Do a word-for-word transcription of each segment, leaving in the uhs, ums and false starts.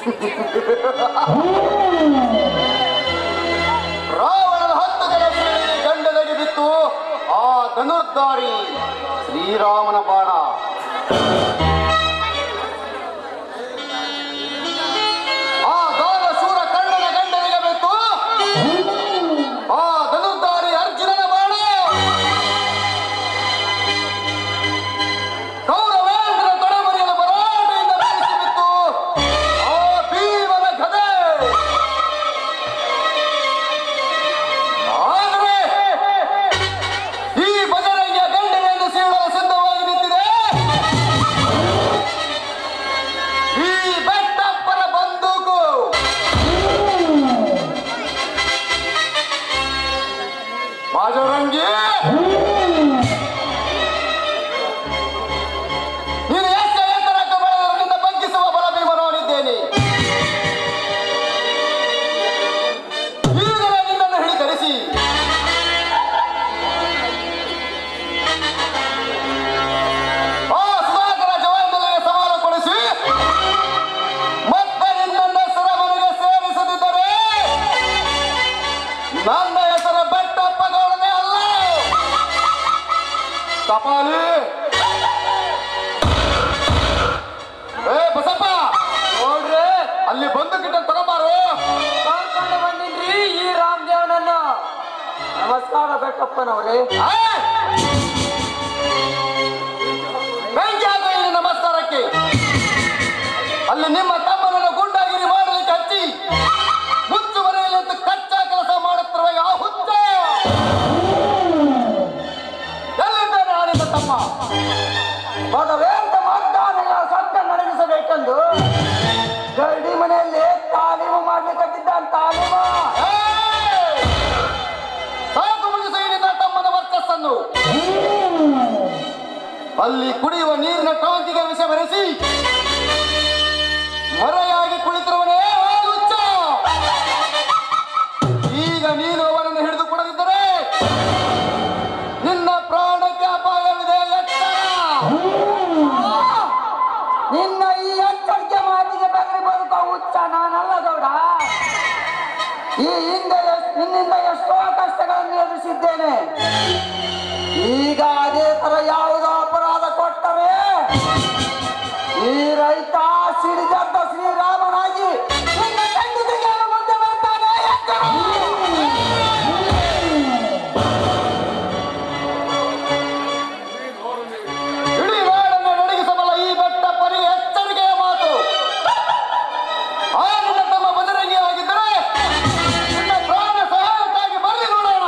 ರಾವಣನ ಹತ್ತು ಜನ ಸೇನೆಗೆ ಗಂಡನಿಗೆ ಬಿತ್ತು ಆ ಧನುರ್ಧಾರಿ ಶ್ರೀರಾಮನ ಬಾಣ. ಆ ದಾರ ಶೂರ ಕರ್ಣನ ಗಂಡನಿಗೆ ಬಿತ್ತು ಆ ಧನುರ್ಧಾರಿ ಅರ್ಜುನನ ಬಾಣ. ಕೌರವೇಂದ್ರ ತೊಡೆಮರಿಯಲು ಬರಾಟೆಯಿಂದ ಬೀಸಿ ಬಿತ್ತು ಆ ಭೀಮನ ಗದೆ. ಆದರೆ ಈ ಬಜರಂಗಿಯ ಗಂಡನೆಯನ್ನು ಸೀಳಲು ಸಿದ್ಧವಾಗಿ ನಿಂತಿದೆ ಈ ಬೆಟ್ಟಪ್ಪನ ಬಂದೂಕು. ಬಜರಂಗಿ, ನೀನು ಎಷ್ಟು ಎತ್ತರಕ್ಕೆ ಬೆಳೆದರೂ ನಿನ್ನ ಬಗ್ಗಿಸುವ ಬಲ ಭೀಮನವನಿದ್ದೇನೆ. ಈಗಲೇ ನಿನ್ನನ್ನು ಹಿಡಿತರಿಸಿ ಆ ಸುಧಾಕರ ಜವಾನರಿಗೆ ಸವಾಲು ಕೊಡಿಸಿ ಮತ್ತೆ ನಿನ್ನ ಹೆಸರ ಮನೆಗೆ ಸೇರಿಸದಿದ್ದರೆ ನನ್ನ ಹೆಸರು ಬೆಟ್ಟಪ್ಪ ಗೌಡನೇ ಅಲ್ಲ. ಕಪಾಲಿ, ಏ ಬಸಪ್ಪ, ನೋಡ್ರಿ, ಅಲ್ಲಿ ಬಂದು ಗಿಟ್ಟ ತಗೊಂಬಾರು. ಕರ್ಕೊಂಡು ಬಂದಿನ್ರಿ ಈ ರಾಮದೇವನನ್ನ. ನಮಸ್ಕಾರ ಬೆಟ್ಟಪ್ಪನವರೇ. ಬೆಂಕಿ ಹಾಕಿ ಇಲ್ಲಿ ನಮಸ್ಕಾರಕ್ಕೆ. ಅಲ್ಲಿ ನಿಮ್ಮ ತಮ್ಮನನ್ನು ಗುಂಡಾಗಿರಿ ಮಾಡಲಿಕ್ಕೆ ಹಚ್ಚಿ ಮುಚ್ಚುಮನೆಯಲ್ಲಿ ಅಂತ ಕಚ್ಚಾ ಕೆಲಸ ಮಾಡುತ್ತಿರುವ ಯಾವ ಹುಚ್ಚ ಎಲ್ಲಿದ್ದೇನೆ ಆಡಿದ ತಮ್ಮ? ಭಗವೇಂದ್ರ ಮತದಾನಗಳ ಸತ್ಯ ನಡೆಸಬೇಕೆಂದು ಗರಡಿ ಮನೆಯಲ್ಲಿ ತಾಲೀಮು ಮಾಡ್ಲಿಕ್ಕೆ ಕಟ್ಟಿದ್ದಾನೆ. ತಾಲೀಮು ಏಯ್! ಸಾಕು ಮುಗಿಸಿ ನಿನ್ನ ತಮ್ಮನ ವರ್ಚಸ್ಸನ್ನು. ಅಲ್ಲಿ ಕುಡಿಯುವ ನೀರಿನ ಟಾಂಕಿಗೆ ವಿಷ ಬೆರೆಸಿ ಮರೆಯಾಗಿ ಕುಳಿತಿರುವನೇ ಆ ಹುಚ್ಚ. ಈಗ ನೀನು ಅವನನ್ನು ಹಿಡಿದು ಕೊಡದಿದ್ದರೆ ನಿನ್ನ ಪ್ರಾಣಕ್ಕೆ ಅಪಾಯವಿದೆ. ಎಚ್ಚರ! ನಿನ್ನ ಈ ಎಚ್ಚರಿಕೆ ಮಾತಿಗೆ ಬೆದರಿ ಬದುಕೋ ಹುಚ್ಚ ನಾನಲ್ಲ ಗೌಡ. ಈ ಹಿಂದೆ ಎಷ್ಟ್- ನಿನ್ನಿಂದ ಎಷ್ಟೋ ಕಷ್ಟಗಳನ್ನು ಎದುರಿಸಿದ್ದೇನೆ. ಈಗ ಅದೇ ತರ ಯಾವುದೋ ಅಪರಾಧ ಕೊಟ್ಟರೆ ಈ ರೈತ ಸಿಡಿದದ್ದ ಶ್ರೀರಾಮನಾಗಿ ನಿನ್ನ ಖಂಡಿತಿಗೆ ಮುಂದೆ ಬರ್ತಾನೆ. ಎಚ್ಚರ! ಇಡೀ ನಾಡನ್ನು ನಡಗಿಸಬಲ್ಲ ಈ ಬೆಟ್ಟಪ್ಪನಿಗೆ ಎಚ್ಚರಿಕೆಯ ಮಾತು. ಆ ನಿನ್ನ ತಮ್ಮ ಬಜರಂಗಿ ಆಗಿದ್ದರೆ ನಿನ್ನ ಪ್ರಾಣ ಸಹಾಯಕ್ಕಾಗಿ ಬರಲಿ ನೋಡೋಣ.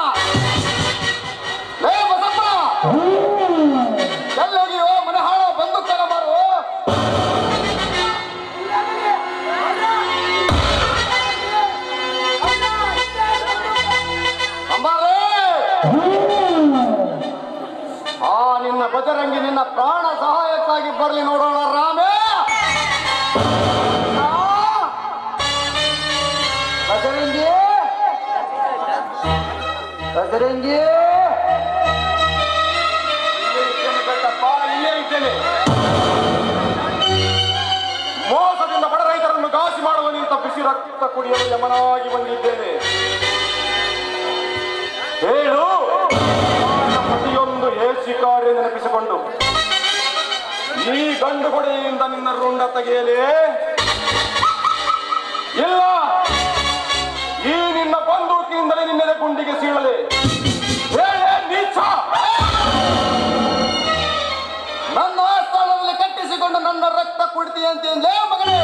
ಲೇ ಬಸಪ್ಪ, ಎಲ್ಲೋಗಿಯೋ ಮನೆ ಹಾಳ ಬಂದು ತಗೊಂಬಾರು. ಅಂಬಾರೇ, ಆ ನಿನ್ನ ಬಜರಂಗಿ ನಿನ್ನ ಪ್ರಾಣ ಸಹಾಯಕ್ಕಾಗಿ ಬರಲಿ ನೋಡೋಣ. ರಾಮೇ, ಬಜರಂಗಿ, ಬಜರಂಗಿ, ಇಲ್ಲೇ ಇದ್ದೇನೆ ಬೆಟ್ಟಪ್ಪ, ಇಲ್ಲೇ ಇದ್ದೇನೆ. ಮೋಸದಿಂದ ಬಡ ರೈತರನ್ನು ಘಾಸಿ ಮಾಡುವ ನಿಂತ ಬಿಸಿ ರಕ್ತ ಕುಡಿಯಲು ಯಮನಾಗಿ ಬಂದಿದ್ದೇನೆ. ಹೇಳು, ನನ್ನ ಪ್ರತಿಯೊಂದು ಏಸಿ ಕಾರ್ಯ ನೆನಪಿಸಿಕೊಂಡು ಈ ಗಂಡು ಕೊಡೆಯಿಂದ ನಿನ್ನ ರುಂಡ ತೆಗೆಯಲೇ ಇಲ್ಲ ಈ ನಿನ್ನ ಬಂದೂಕಿನಿಂದಲೇ ನಿನ್ನೆದೆ ಗುಂಡಿಗೆ ಸೀಳಲೆ. ಹೇಳೇ ನೀಚ! ನನ್ನ ಆಸ್ಥಾನದಲ್ಲಿ ಕಟ್ಟಿಸಿಕೊಂಡು ನನ್ನ ರಕ್ತ ಕುಡಿತೀಯಂತೇನ್ಲೇ ಮಗನೇ?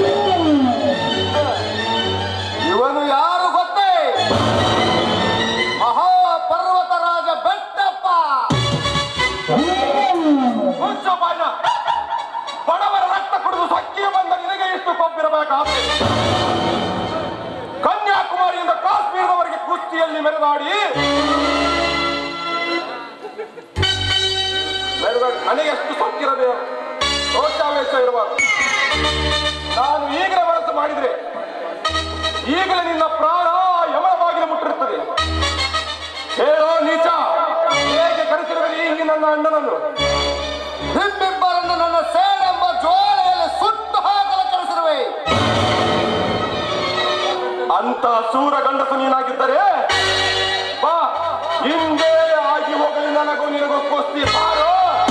ಇವನು ಯಾರು ಗೊತ್ತೇ? ಮಹಾಪರ್ವತರಾಜ ಬೆಟ್ಟಪ್ಪ. ಹುಚ್ಚಪ್ಪಾಯ್ನ, ಬಡವರ ರಕ್ತ ಕುಡಿದು ಸಕ್ಕಿಯ ಬಂದ ನಿನಗೆ ಎಷ್ಟು ಕೊಬ್ಬಿರಬೇಕಾದ್ರೆ ಕನ್ಯಾಕುಮಾರಿಯಿಂದ ಕಾಶ್ಮೀರದವರೆಗೆ ಕುಸ್ತಿಯಲ್ಲಿ ಮೆರೆದಾಡಿ ನನಗೆ ಎಷ್ಟು ಸೊಕ್ಕಿರಬೇಕು, ರೋಷಾವೇಶ ಇರಬಾರದು. ನಾನು ಈಗಲೇ ಮನಸ್ಸು ಮಾಡಿದ್ರೆ ಈಗಲೇ ನಿನ್ನ ಪ್ರಾಣ ಯಮನ ಬಾಗಿಲು ಮುಟ್ಟಿರುತ್ತದೆ. ಹೇಳೋ ನೀಚ, ಹೇಗೆ ಕರೆಸಿರುವೆ ಈ ನನ್ನ ಅಣ್ಣನನ್ನು? ನಿಮ್ಮಿಬ್ಬರನ್ನು ನನ್ನ ಸೇಡೆಂಬ ಜ್ವಾಲೆಯಲ್ಲಿ ಸುಟ್ಟು ಹಾಕಲು ಕರೆಸಿರುವೆ. ಅಂತ ಸೂರ ಗಂಡಸು ನೀನಾಗಿದ್ದರೆ ಬಾ, ಹಿಂದೆ ಆಗಿ ಹೋಗಲಿ, ನನಗೂ ನಿನಗೂ ಕುಸ್ತಿ ಬಾರೋ.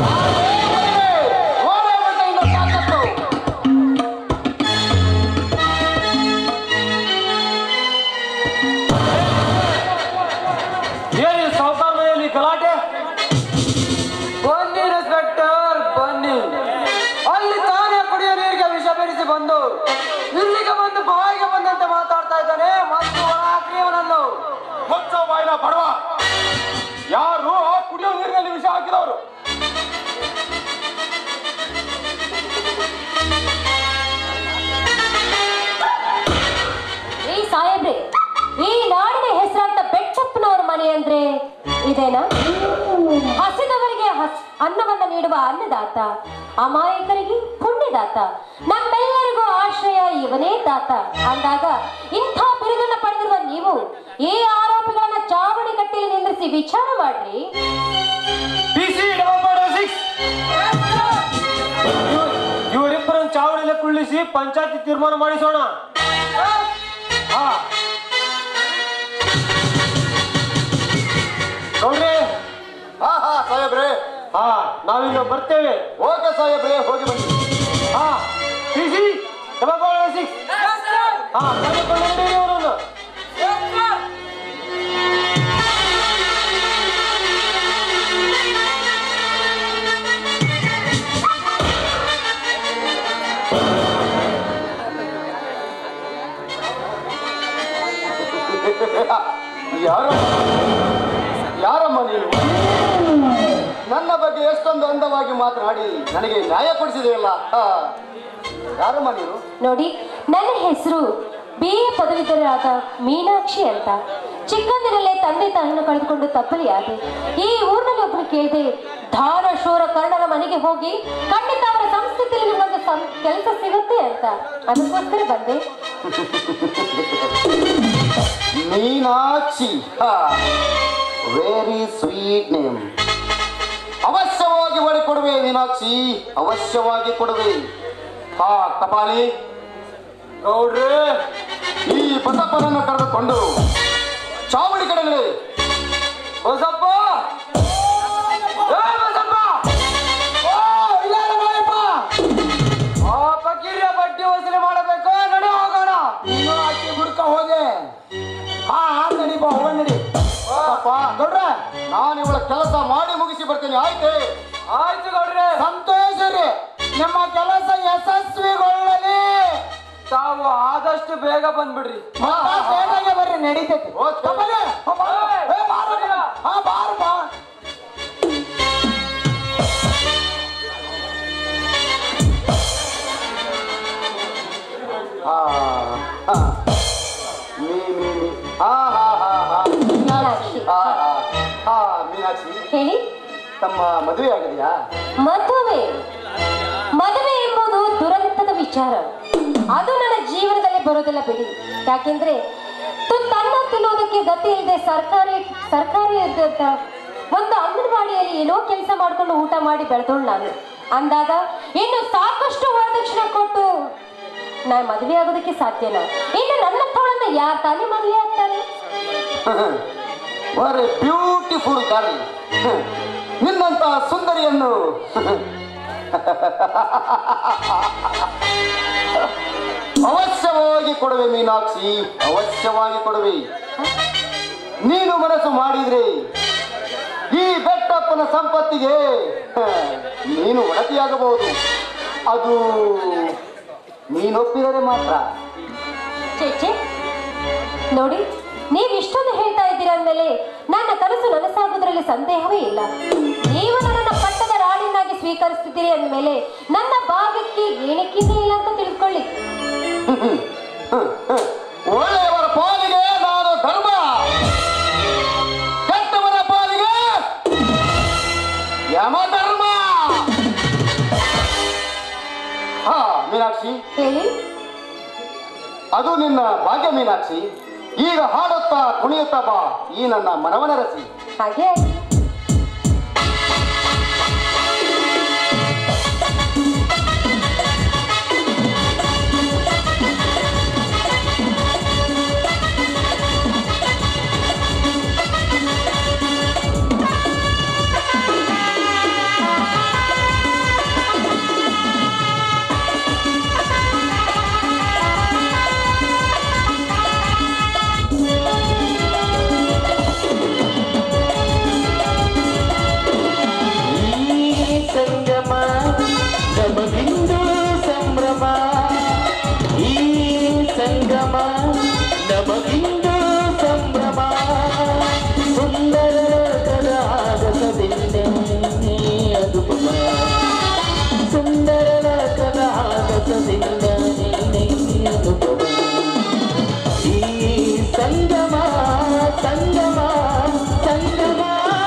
ಏನಿ ಸಾವುಕಾರ ಮನೆಯಲ್ಲಿ ಗಲಾಟೆ? ಬನ್ನಿ ಇನ್ಸ್ಪೆಕ್ಟರ್ ಬನ್ನಿ. ಅಲ್ಲಿ ತಾನೇ ಕುಡಿಯೋ ನೀರಿಗೆ ವಿಷ ಬೆರೆಸಿ ಬಂದು ಇಲ್ಲಿಗೆ ಬಂದು ಬಾಯಿಗೆ ಬಂದಂತೆ ಮಾತಾಡ್ತಾ ಇದ್ದಾನೆ. ಮತ್ತು ಒಳಾಕ್ರಿ ಅವನನ್ನು. ಮುಚ್ಚ ಬಾಯಿನ ಬಡವ. ಯಾರು ಆ ಕುಡಿಯೋ ನೀರಿನಲ್ಲಿ ವಿಷ ಹಾಕಿದವರು? ಈ ಸಾಹೇಬ್ರೆ, ಈ ನಾಡಿನ ಹೆಸರಾಂತ ಬೆಟ್ಟಪ್ಪನವರ ಮನೆ ಅಂದ್ರೆ ಇದೇನಾ? ಹಸಿದವರಿಗೆ ಹಸ್ ಅನ್ನವನ್ನ ನೀಡುವ ಅನ್ನದಾತ, ಅಮಾಯಕರಿಗೆ ಪುಣ್ಯದಾತ, ನಮ್ಮೆಲ್ಲರಿಗೂ ಆಶ್ರಯ ಇವನೇ ದಾತ ಅಂದಾಗ ಇಂಥ ಬಿರುದನ್ನ ಪಡೆದಿರುವ ನೀವು ಈ ಆರೋಪಿಗಳನ್ನ ಚಾವಣಿ ಕಟ್ಟೆಯಲ್ಲಿ ನಿಂದಿರಿಸಿ ವಿಚಾರ ಮಾಡ್ರಿ. ಇವರಿಬ್ಬರನ್ನು ಚಾವಣಿಯಲ್ಲಿ ಕುಳ್ಳಿಸಿ ಪಂಚಾಯತಿ ತೀರ್ಮಾನ ಮಾಡಿಸೋಣ. ಹಾ ನೋಡ್ರಿ. ಹಾ ಹಾ ಸಾಹೇಬ್ರೆ, ಹಾ ನಾವಿನ್ನು ಬರ್ತೇವೆ. ಓಕೆ ಸಾಹೇಬ್ರೆ, ಹೋಗಿ ಬನ್ನಿ. ಹಾ ಪಿಸಿ ಡಬಲ್ ಸಿಕ್ಸ್. ಹಾ ಕರೆದುಕೊಂಡು ಅವರನ್ನು. ಯಾರ ಯಾರಮ್ಮ ನೀನು? ನನ್ನ ಬಗ್ಗೆ ಎಷ್ಟೊಂದು ಅಂದವಾಗಿ ಮಾತನಾಡಿ ನನಗೆ ನ್ಯಾಯ ಕೊಡಿಸಿದೆಯಲ್ಲ. ಯಾರಮ್ಮ ನೀನು? ನೋಡಿ, ನನ್ನ ಹೆಸರು ಬಿ ಎ ಪದವೀಧರರಾದ ಮೀನಾಕ್ಷಿ ಅಂತ. ಚಿಕ್ಕಂದಿನಲ್ಲೇ ತಂದೆ ತಾಯಿಯನ್ನು ಕಳೆದುಕೊಂಡು ತಪ್ಪಲಿಯಾದೆ. ಈ ಊರಿನಲ್ಲಿ ಒಬ್ಬರು ಕೇಳಿದೆ, ಧಾರ ಶೂರ ಕರ್ಣರ ಮನೆಗೆ ಹೋಗಿ ಖಂಡಿತ ಅವರ ಸಂಸ್ಕೃತಿಯಲ್ಲಿ ಒಂದು ಕೆಲಸ ಸಿಗುತ್ತೆ ಅಂತ. ಅದಕ್ಕೋಸ್ಕರ ಬಂದೆ. Meenakshi, very sweet name. ಅವಶ್ಯವಾಗಿ ಮಾಡಿಕೊಡುವೆ ಮೀನಾಕ್ಷಿ, ಅವಶ್ಯವಾಗಿ ಕೊಡುವೆ. ಹಾ ಕಪಾಲಿ ನೋಡ್ರಿ, ಈ ಬಸಪ್ಪನನ್ನು ಕರೆದುಕೊಂಡು ಚಾವಡಿ ಕಡೆಗೆ. ಬಸಪ್ಪ, ಏ ಬಸಪ್ಪ, ಓ ಇಲ್ಲಾರ ಬಾಯಪ್ಪ. ಆ ಫಕೀರ ಬಡ್ಡಿ ವಸೂಲಿ ಮಾಡಬೇಕು, ನಡಿ ಹೋಗೋಣ. ನೀನು ಅಕ್ಕಿ ಗುಡ್ಕ ಹೋದೆ. ಹಾ ನಡಿ ಬಾ, ಹೋಗ ನಡಿ. ಬಸಪ್ಪ ಗೌಡ್ರೆ, ನಾನು ಇವಳ ಕೆಲಸ ಮಾಡಿ ಮುಗಿಸಿ ಬರ್ತೀನಿ. ಆಯ್ತೆ? ಆಯ್ತು ಗೌಡ್ರೆ. ಸಂತೋಷ ರೀ, ನಿಮ್ಮ ಕೆಲಸ ಯಶಸ್ವಿಗೊಳ್ಳಲಿ. ತಾವು ಆದಷ್ಟು ಬೇಗ ಬಂದ್ಬಿಡ್ರಿ. ಬೇಗ ಬರ್ರಿ, ನಡೀತೈತಿ. ಹೇಳಿ, ತಮ್ಮ ಮದುವೆ ಆಗಿದೆಯಾ? ಮದುವೆ ಮದುವೆ ಎಂಬುದು ದುರಂತದ ವಿಚಾರ. ಅದು ನನ್ನ ಜೀವನದಲ್ಲಿ ಬರೋದಿಲ್ಲ ಬಿಡಿ. ಯಾಕೆಂದ್ರೆ ತನ್ನ ತಿನ್ನೋದಕ್ಕೆ ಗತಿ ಇಲ್ಲದೆ ಸರ್ಕಾರಿ ಸರ್ಕಾರಿ ಇದ್ದಂತ ಒಂದು ಅಂಗನವಾಡಿಯಲ್ಲಿ ಏನೋ ಕೆಲಸ ಮಾಡ್ಕೊಂಡು ಊಟ ಮಾಡಿ ಬೆಳೆದೋಳು ನಾನು. ಅಂದಾಗ ಇನ್ನು ಸಾಕಷ್ಟು ವರದಕ್ಷಿಣೆ ಕೊಟ್ಟು ನಾನು ಮದುವೆ ಆಗೋದಕ್ಕೆ ಸಾಧ್ಯನಾ? ಇನ್ನು ನನ್ನ ತೋಳನ್ನ ಯಾರು ತಾನೇ ಮದುವೆ ಆಗ್ತಾರೆ? Very beautiful girl. ನಿನ್ನಂತ ಸುಂದರಿಯನ್ನು ಅವಶ್ಯವಾಗಿ ಕೊಡುವೆ ಮೀನಾಕ್ಷಿ, ಅವಶ್ಯವಾಗಿ ಕೊಡುವೆ. ನೀನು ಮನಸ್ಸು ಮಾಡಿದ್ರೆ ಈ ಬೆಟ್ಟಪ್ಪನ ಸಂಪತ್ತಿಗೆ ನೀನು ಒಡತಿಯಾಗಬಹುದು. ಅದು ನೀನೊಪ್ಪಿದರೆ ಮಾತ್ರ. ಚೇಚೆ ನೋಡಿ, ನೀವು ಇಷ್ಟೊಂದು ಹೇಳ್ತಾ ಇದ್ದೀರಾ ಅಂದಮೇಲೆ ನನ್ನ ಕನಸು ನನಸಾಗೋದ್ರಲ್ಲಿ ಸಂದೇಹವೇ ಇಲ್ಲ. ನೀವು ನನ್ನನ್ನು ಪಟ್ಟದ ರಾಣಿಯನ್ನಾಗಿ ಸ್ವೀಕರಿಸ್ತಿದ್ದೀರಿ ಅಂದಮೇಲೆ ನನ್ನ ಭಾಗಕ್ಕೆ ಏನಕ್ಕಿಂತ ಇಲ್ಲ ಅಂತ ತಿಳ್ಕೊಳ್ಳಿ. ಒಳ್ಳೆಯವರ ಪಾಲಿಗೆ ನಾನು ಧರ್ಮ, ಕೆಟ್ಟವರ ಪಾಲಿಗೆ ಯಮ ಧರ್ಮ. ಹಾ ಮೀನಾಕ್ಷಿ, ಹೇಳಿ. ಅದು ನಿನ್ನ ಭಾಗ್ಯ ಮೀನಾಕ್ಷಿ. ಈಗ ಹಾಡುತ್ತಾ ಕುಣಿಯುತ್ತಾ ಬಾ ಈ ನನ್ನ ಮನವನರಸಿ. ಹಾಗೆ ಸಂಗಮ ನಮಗಿಂದು ಸಂಭ್ರಮ ಸುಂದರ ಲೋಕದ ಆಗಸದಿಂದ ಅನುಪಮ ಸುಂದರ ಲೋಕದ ಆಗಸದಿಂದ ಅನುಪಮ ಈ ಸಂಗಮ ಸಂಗಮ ಸಂಗಮ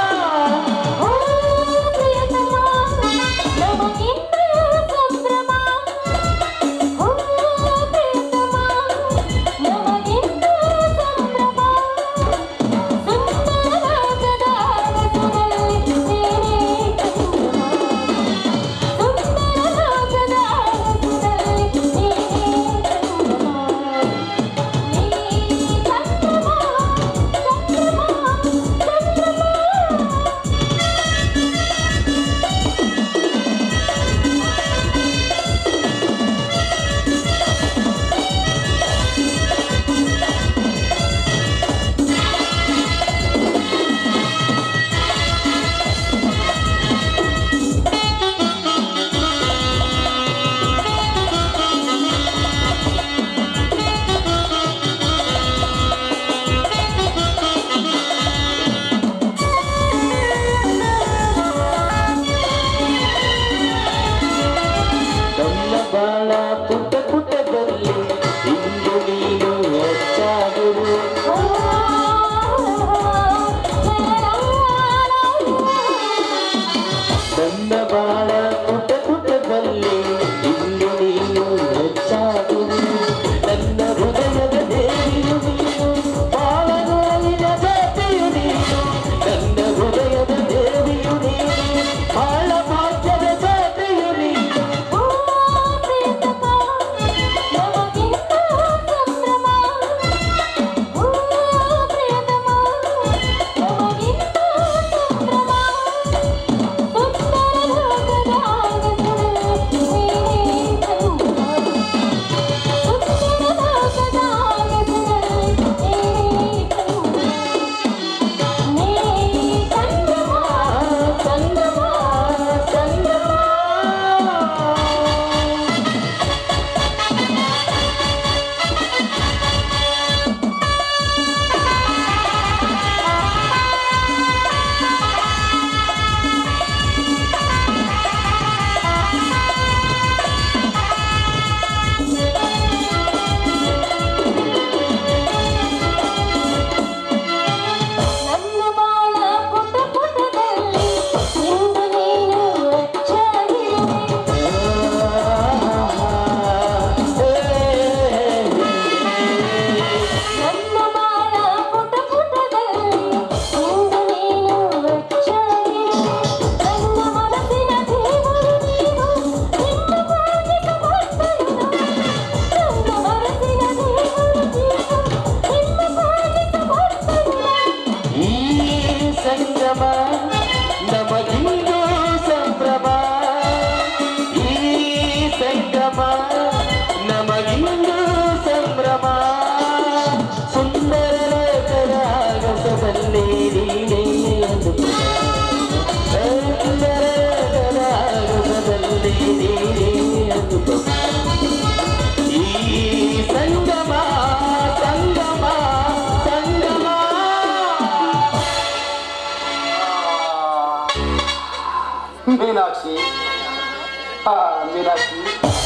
ಮೀನಾಕ್ಷಿ, ಆ ಮೀನಾಕ್ಷಿ,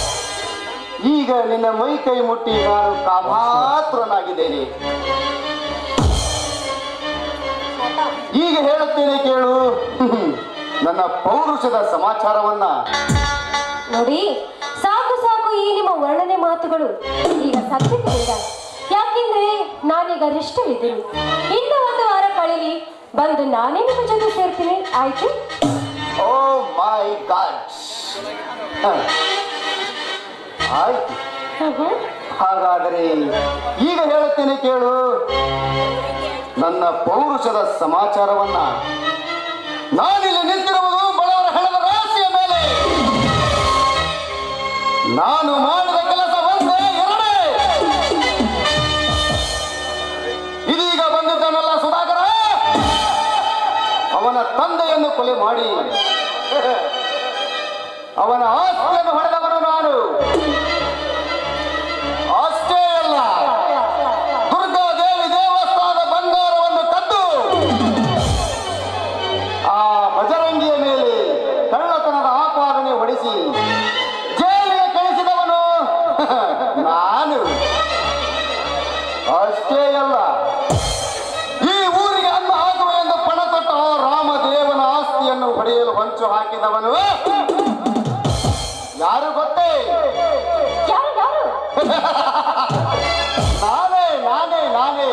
ಈಗ ನಿನ್ನ ಮೈ ಕೈ ಮುಟ್ಟಿ ನಾನು ಕಾಮಾತುರನಾಗಿದ್ದೇನೆ. ಈಗ ಹೇಳುತ್ತೇನೆ ಕೇಳು ನನ್ನ ಪೌರುಷದ ಸಮಾಚಾರವನ್ನ. ನೋಡಿ, ಸಾಕು ಸಾಕು ಈ ನಿಮ್ಮ ವರ್ಣನೆ ಮಾತುಗಳು ಈಗ ಸದ್ಯಕ್ಕೆ ಬೇಡ. ಯಾಕೆಂದ್ರೆ ನಾನೀಗ ರಿಷ್ಟವಿದ್ದೀನಿ. ಇನ್ನು ಒಂದು ವಾರ ಕಳೀಲಿ, ಬಂದು ನಾನೇ ನಿಮ್ಮ ಜೊತೆ ಸೇರ್ತೀನಿ, ಆಯ್ತು? ಓ ಮೈ ಗಾಡ್, ಆಯ್ತು. ಹಾಗಾದರೆ ಈಗ ಹೇಳುತ್ತೇನೆ ಕೇಳು ನನ್ನ ಪೌರುಷದ ಸಮಾಚಾರವನ್ನ. ನಾನಿಲ್ಲಿ ನಿಂತಿರುವುದು ಬಡವರ ಹಣದ ರಾಶಿಯ ಮೇಲೆ. ನಾನು ಮಾಡಿದ ಕೆಲಸ ಒಂದೇ ಎರಡೇ. ಇದೀಗ ಬಂದಿದ್ದಾನಲ್ಲ ಸುಧಾಕರ, ಅವನ ತಂದೆಯನ್ನು ಕೊಲೆ ಮಾಡಿ ಅವನ ಆಸ್ತಿಯನ್ನು ಹೊಡೆದವನು ನಾನು. ಅಷ್ಟೇ ಅಲ್ಲ, ಅಷ್ಟೇ ಅಲ್ಲ, ಈ ಊರಿಗೆ ಅನ್ನ ಹಾಕುವ ಎಂದು ಪಣ ತೊಟ್ಟ ಆ ರಾಮದೇವನ ಆಸ್ತಿಯನ್ನು ಹೊಡೆಯಲು ಹೊಂಚು ಹಾಕಿದವನು ಯಾರು ಗೊತ್ತೇ? ಯಾರು ಯಾರು ನಾನೇ ನಾನೇ ನಾನೇ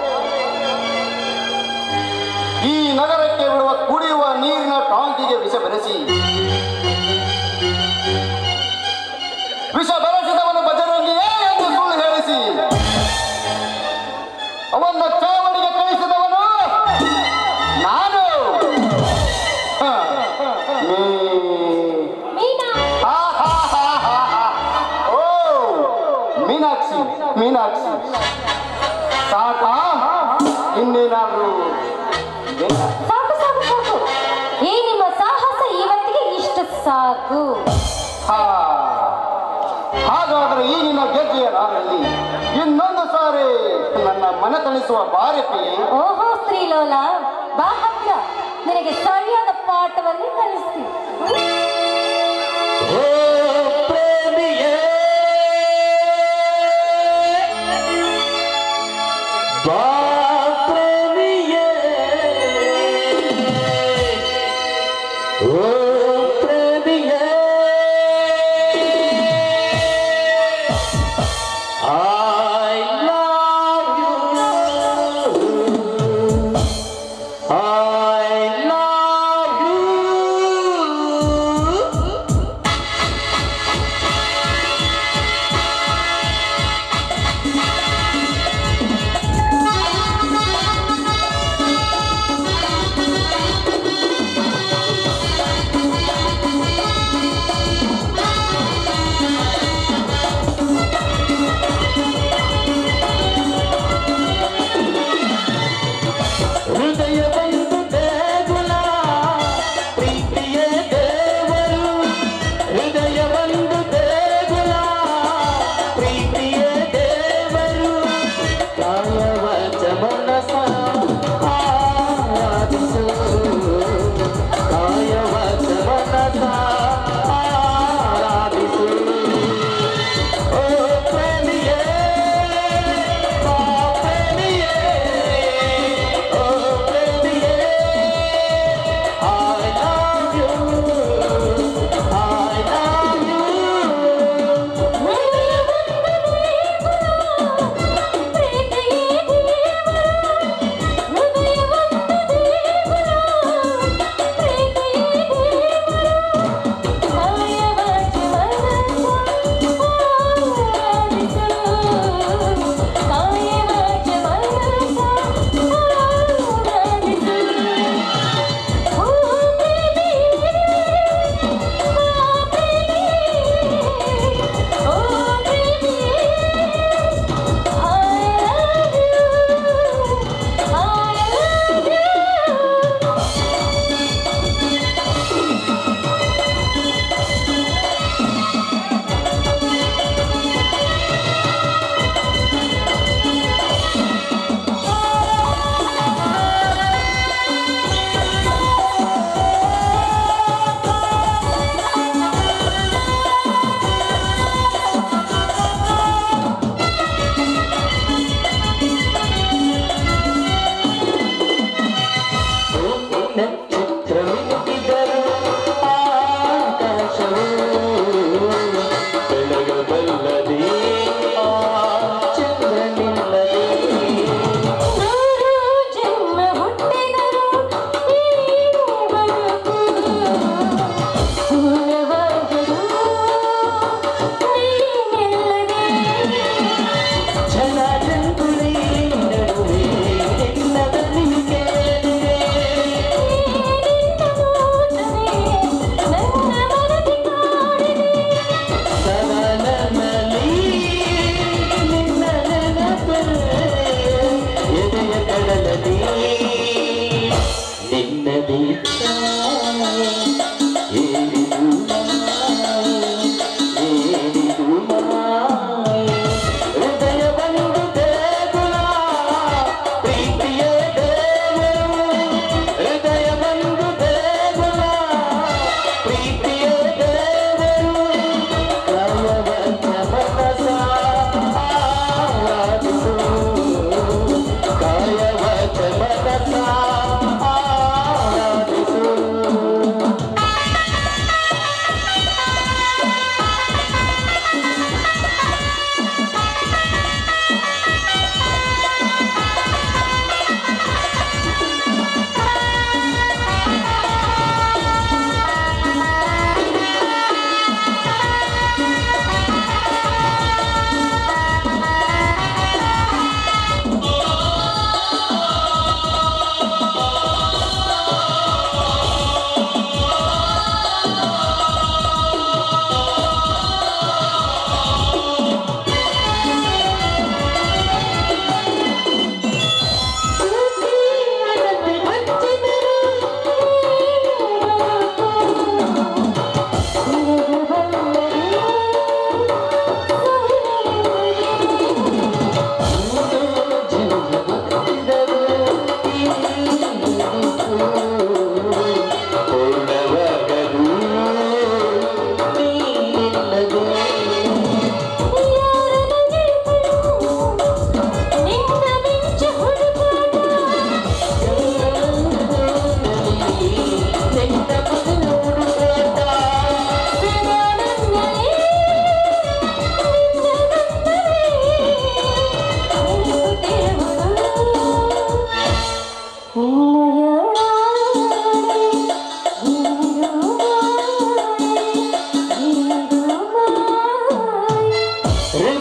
ಈ ನಗರಕ್ಕೆ ಬಿಡುವ ಕುಡಿಯುವ ನೀರಿನ ಟಾಂಕಿಗೆ ವಿಷ ಬೆರೆಸಿ ವಿಷ ಬೆರೆಸಿದವನು ಬಜರಂಗಿಯೇ ಎಂದು ಸುಳ್ಳು ಹೇಳಿಸಿ ಅವನ್ನ ಚಾವಣಿಗೆ ಕಳಿಸಿದವನು ನಾನು. ಹ. ಮೀ- ಮೀನಾ ಹಾ, ಹಾ, ಹಾ, ಹಾ, ಹಾ. ಓ ಮೀನಾಕ್ಷಿ ಮೀನಾಕ್ಷಿ ಸಾಕಾ? ಇನ್ನೇನಾದ್ರೂ ಬೇಕಾ? ಸಾಕು ಸಾಕು ಸಾಕು ಈ ನಿಮ್ಮ ಸಾಹಸ ಇವತ್ತಿಗೆ ಇಷ್ಟು ಸಾಕು. ಹಾ, ಹಾಗಾದ್ರೆ ಈ ನಿನ್ನ ಗೆಜ್ಜೆಯ ನಾರಲ್ಲಿ ಇನ್ನೊಂದು ಸಾರಿ ನನ್ನ ಮನ ತಣಿಸುವ ಬಾರಪಿ. ಓಹೋ ಸ್ತ್ರೀಲೋಲ, ಬಾ ಹತ್ರ, ನಿನಗೆ ಸರಿಯಾದ ಪಾಠವನ್ನು ಕಲಿಸ್ತೀನಿ. ಓ ಪ್ರೇಮಿಯೇ ಬಾ ಪ್ರೇಮಿಯೇ ಓ ಪ್ರೇಮಿಯೇ I love you I love you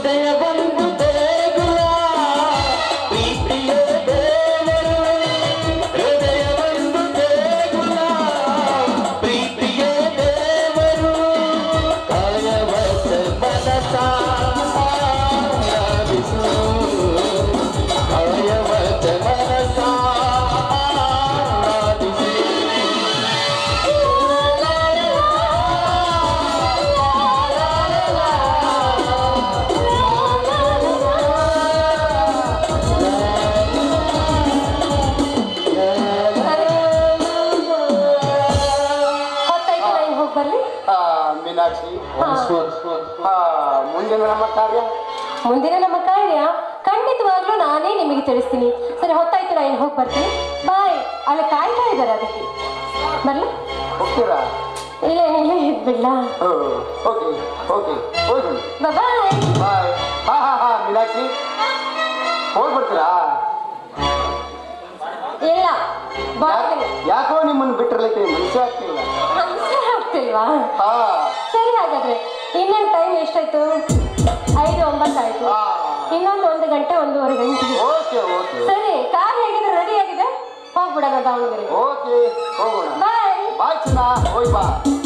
ಹೃದಯ ಬಂದು ದೇಗುಲ ಪ್ರೀತಿಯ ದೇವರು ಹೃದಯ ಬಂದು ದೇಗುಲ ಪ್ರೀತಿಯ ದೇವರು ಕಾಯವತ್ತ ಮನಸ ಆರಾಧಿಸು ಕಾಯವತ್ತ ಮನಸ ಆರಾಧಿಸು ಹೊತ್ತಾಯ್ತು ನಾನು ಹೋಗಿ ಬರ್ಲಿ. ಆ, ಮೀನಾಕ್ಷಿ ಆ, ಮುಂದಿನ ನಮ್ಮ ಕಾರ್ಯ ಮುಂದಿನ ನಮ್ಮ ಕಾರ್ಯ ಖಂಡಿತವಾಗ್ಲೂ ನಾನೇ ನಿಮಗೆ ತಿಳಿಸ್ತೀನಿ. ಸರಿ, ಹೊತ್ತಾಯ್ತು ನಾನು ಹೋಗಿ ಬರ್ತೀನಿ. ಬಾಯ್. ಅಲ್ಲಿ ಕಾಯ್ತಾ ಇದ್ದಾರೆ, ಅದಕ್ಕೆ ಬರ್ಲಿ. ಹೋಗ್ತೀರಾ? ಇಲ್ಲ ಇಲ್ಲ ಇದ್ಬಿಡ್ಲ. ಓಕೆ ಓಕೆ ಹೋಗಿ ಬಾಯ್. ಬಾಯ್. ಹಾ ಹಾ ಹಾ ಮೀನಾಕ್ಷಿ ಹೋಗಿ ಬರ್ತೀರಾ? ಇಲ್ಲ ಬಾಯ್. ಯಾಕೋ ನಿಮ್ಮನ್ನು ಬಿಟ್ಟಿರ್ಲಿಕ್ಕೆ ಮನಸ್ಸೇ ಆಗ್ತಿಲ್ಲ. ಮನ್ಸೇ ಆಗ್ತಿಲ್ವಾ? ಹಾ ಸರಿ, ಹಾಗಾದ್ರೆ ಇನ್ನೇನು ಟೈಮ್ ಎಷ್ಟಾಯ್ತು? ಐದು ಒಂಬತ್ತಾಯ್ತು. ಹಾ. ಇನ್ನೊಂದು ಒಂದು ಗಂಟೆ ಒಂದೂವರೆ ಗಂಟೆ. ಓಕೆ ಓಕೆ ಸರಿ, ಕಾರ್ ಹೇಗಿದ್ರೆ ರೆಡಿ ಆಗಿದೆ, ಹೋಗ್ಬಿಡೋಣ ದಾವಣಗೆರೆ. ಓಕೆ ಹೋಗೋಣ. ಬಾಯ್. ಬಾಯ್ ಚಿನ್ನ, ಹೋಯ್ ಬಾ.